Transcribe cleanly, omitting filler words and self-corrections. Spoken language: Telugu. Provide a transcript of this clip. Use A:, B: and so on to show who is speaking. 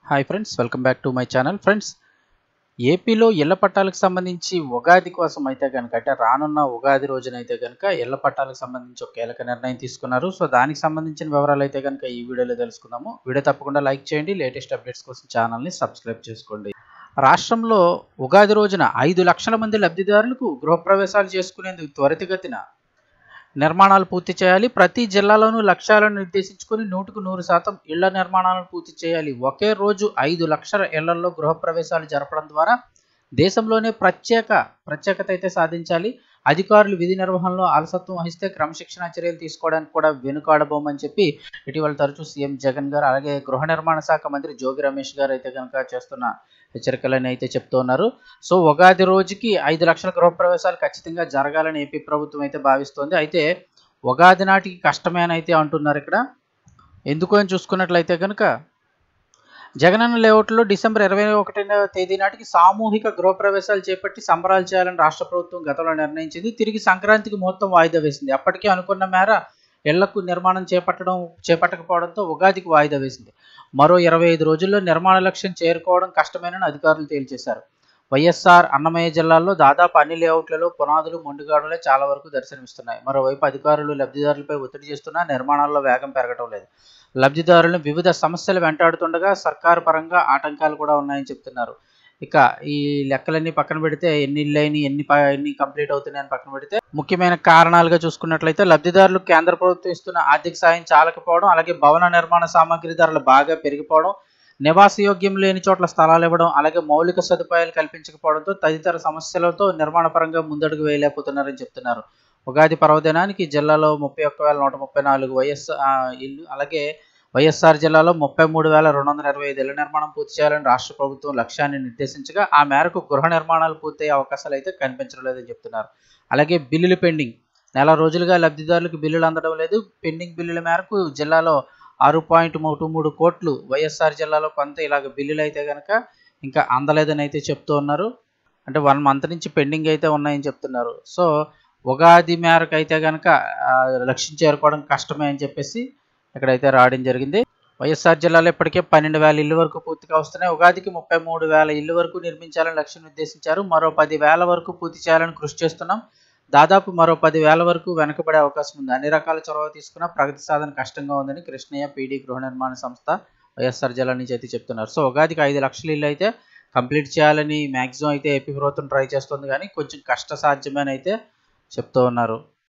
A: Hi friends, welcome back to my channel. Friends, ఏపీలో ఇళ్ల పట్టాలకు సంబంధించి ఉగాది కోసం అయితే కనుక, అంటే రానున్న ఉగాది రోజునైతే కనుక ఇళ్ల పట్టాలకు సంబంధించి ఒక కీలక నిర్ణయం తీసుకున్నారు. సో దానికి సంబంధించిన వివరాలు అయితే కనుక ఈ వీడియోలో తెలుసుకుందాము. వీడియో తప్పకుండా లైక్ చేయండి. లేటెస్ట్ అప్డేట్స్ కోసం ఛానల్ని సబ్స్క్రైబ్ చేసుకోండి. రాష్ట్రంలో ఉగాది రోజున 5 లక్షల మంది లబ్ధిదారులకు గృహప్రవేశాలు చేసుకునేందుకు త్వరితగతిన నిర్మాణాలు పూర్తి చేయాలి. ప్రతి జిల్లాలోనూ లక్ష్యాలను నిర్దేశించుకొని 100% ఇళ్ల నిర్మాణాలను పూర్తి చేయాలి. ఒకే రోజు 5 లక్షల ఇళ్లలో గృహప్రవేశాలు జరపడం ద్వారా దేశంలోనే ప్రత్యేకత అయితే సాధించాలి. అధికారులు విధి నిర్వహణలో అలసత్వం వహిస్తే క్రమశిక్షణ చర్యలు తీసుకోవడానికి కూడా వెనుకాడబోమని చెప్పి ఇటీవల తరచూ సీఎం జగన్ గారు, అలాగే గృహ నిర్మాణ శాఖ మంత్రి జోగి రమేష్ గారు అయితే కనుక చేస్తున్న హెచ్చరికలని అయితే చెప్తూ ఉన్నారు. సో ఉగాది రోజుకి 5 లక్షల గృహప్రవేశాలు ఖచ్చితంగా జరగాలని ఏపీ ప్రభుత్వం అయితే భావిస్తోంది. అయితే ఉగాది నాటికి కష్టమేనైతే అంటున్నారు. ఇక్కడ ఎందుకు అని చూసుకున్నట్లయితే కనుక, జగనన్న లేఅవుట్లో డిసెంబర్ 21వ తేదీ నాటికి సామూహిక గృహప్రవేశాలు చేపట్టి సంబరాలు చేయాలని రాష్ట్ర ప్రభుత్వం గతంలో నిర్ణయించింది. తిరిగి సంక్రాంతికి ముహూర్తం వాయిదా వేసింది. అప్పటికే అనుకున్న మేర ఇళ్లకు నిర్మాణం చేపట్టకపోవడంతో ఉగాదికి వాయిదా వేసింది. మరో 25 రోజుల్లో నిర్మాణ లక్ష్యం చేరుకోవడం కష్టమేనని అధికారులు తేల్చేశారు. వైఎస్ఆర్ అన్నమయ్య జిల్లాలో దాదాపు అన్ని లేఅవుట్లలో పునాదులు మొండిగాడులే చాలా వరకు దర్శనమిస్తున్నాయి. మరోవైపు అధికారులు లబ్ధిదారులపై ఒత్తిడి చేస్తున్నా నిర్మాణాల్లో వేగం పెరగడం లేదు. లబ్ధిదారులను వివిధ సమస్యలు వెంటాడుతుండగా సర్కారు పరంగా ఆటంకాలు కూడా ఉన్నాయని చెప్తున్నారు. ఇక ఈ లెక్కలన్నీ పక్కన పెడితే, ఎన్ని ఇళ్ళైనా ఎన్ని కంప్లీట్ అవుతున్నాయని పక్కన పెడితే, ముఖ్యమైన కారణాలుగా చూసుకున్నట్లయితే లబ్ధిదారులు కేంద్ర ప్రభుత్వం ఇస్తున్న ఆర్థిక సాయం చాలకపోవడం, అలాగే భవన నిర్మాణ సామాగ్రి ధరలు బాగా పెరిగిపోవడం, నివాసయోగ్యం లేని చోట్ల స్థలాలు ఇవ్వడం, అలాగే మౌలిక సదుపాయాలు కల్పించకపోవడంతో తదితర సమస్యలతో నిర్మాణ పరంగా ముందడుగు వేయలేకపోతున్నారని చెప్తున్నారు. ఉగాది పర్వదినానికి జిల్లాలో 31,134 ఇల్లు, అలాగే వైఎస్ఆర్ జిల్లాలో 33,225 ఇళ్ల నిర్మాణం పూర్తి చేయాలని రాష్ట్ర ప్రభుత్వం లక్ష్యాన్ని నిర్దేశించగా ఆ మేరకు గృహ నిర్మాణాలు పూర్తయ్యే అవకాశాలు అయితే కనిపించడం లేదని చెప్తున్నారు. అలాగే బిల్లులు పెండింగ్. నెల రోజులుగా లబ్ధిదారులకు బిల్లులు అందడం లేదు. పెండింగ్ బిల్లుల మేరకు జిల్లాలో 6.23 కోట్లు, వైఎస్ఆర్ జిల్లాలో కొంత ఇలాగ బిల్లులు అయితే కనుక ఇంకా అందలేదని అయితే చెప్తూ ఉన్నారు. అంటే 1 మంత్ నుంచి పెండింగ్ అయితే ఉన్నాయని చెప్తున్నారు. సో ఉగాది మేరకు అయితే కనుక లక్ష్యం చేరుకోవడం కష్టమే అని చెప్పేసి ఇక్కడైతే రావడం జరిగింది. వైఎస్ఆర్ జిల్లాలో ఇప్పటికే 12,000 ఇల్లు వరకు పూర్తిగా వస్తున్నాయి. ఉగాదికి 33,000 ఇల్లు వరకు నిర్మించాలని లక్ష్యం నిర్దేశించారు. మరో 10,000 వరకు పూర్తి చేయాలని కృషి చేస్తున్నాం. దాదాపు మరో 10,000 వరకు వెనకబడే అవకాశం ఉంది. అన్ని రకాల చొరవ తీసుకున్న ప్రగతి సాధన కష్టంగా ఉందని కృష్ణయ్య పీడీ గృహ నిర్మాణ సంస్థ వైఎస్ఆర్ జిల్లా నుంచి అయితే చెప్తున్నారు. సో ఉగాదికి 5 లక్షల ఇల్లు అయితే కంప్లీట్ చేయాలని మ్యాక్సిమం అయితే ఏపీ ప్రభుత్వం ట్రై చేస్తుంది, కానీ కొంచెం కష్టసాధ్యమని అయితే చెప్తూ ఉన్నారు.